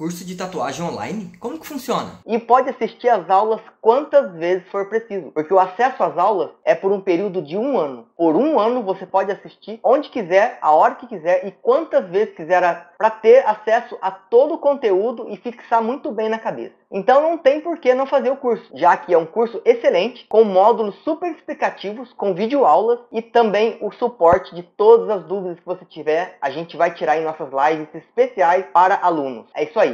Curso de tatuagem online? Como que funciona? E pode assistir às aulas quantas vezes for preciso, porque o acesso às aulas é por um período de 1 ano. Por 1 ano você pode assistir onde quiser, a hora que quiser e quantas vezes quiser, para ter acesso a todo o conteúdo e fixar muito bem na cabeça. Então não tem por que não fazer o curso, já que é um curso excelente, com módulos super explicativos, com videoaulas e também o suporte de todas as dúvidas que você tiver, a gente vai tirar em nossas lives especiais para alunos. É isso aí.